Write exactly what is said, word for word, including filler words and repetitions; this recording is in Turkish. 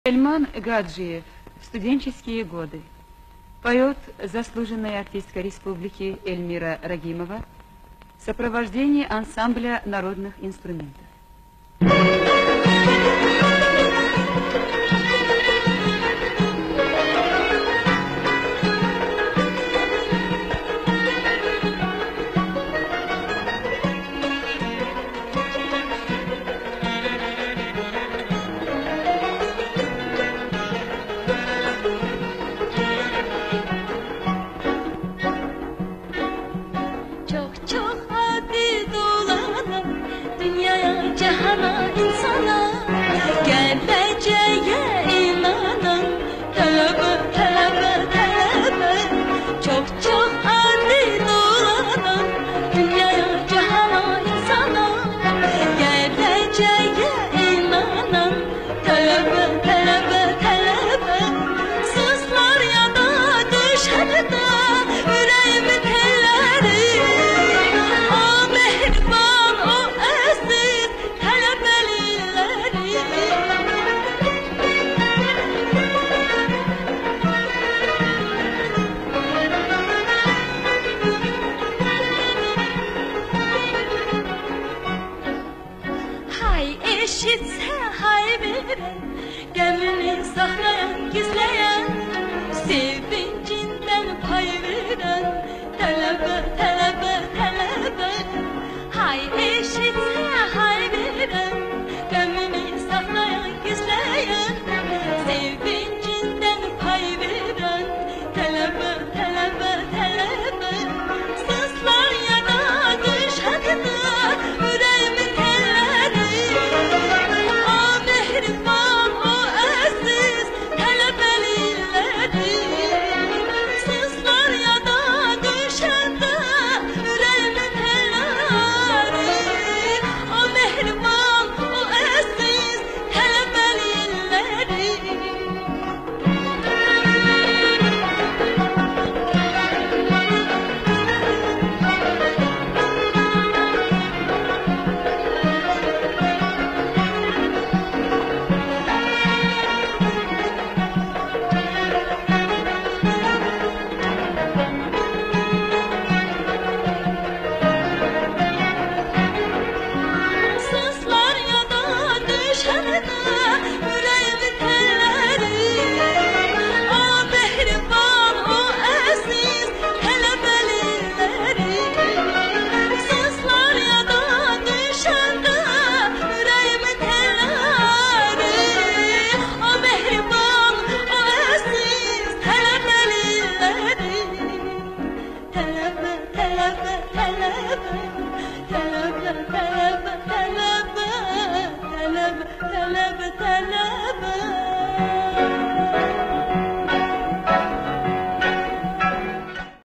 Сельман Гаджиев. Студенческие годы. Поет заслуженная артистка республики Эльмира Рагимова в сопровождении ансамбля народных инструментов. Cihana insana geleceğe inanan talebe talebe talebe çok çok adil olanan dünyaya cihana insana geleceğe inanan talebe talebe talebe sızlar ya da düşer de yüreğimin telleri o mehriban o aziz hay eşitse hay veren gönlünü saklayan gizleyen sevincinden pay veren talebe talebe talebe hay eşitse hay veren gönlünü saklayan gizleyen sevincinden pay veren talebe talebe talebe sızlar ya da düşer de yüreğimin telleri o mehriban o aziz talebelileri sızlar ya da düşer de yüreğimin telleri o mehriban o aziz talebelileri. Sızlar ya da düşer de yüreğimin telleri o mehriban o aziz talebelileri sızlar ya da düşer de yüreğimin telleri o mehriban o aziz talebelileri talebe talebe talebe talebe talebe talebe talebe talebe talebe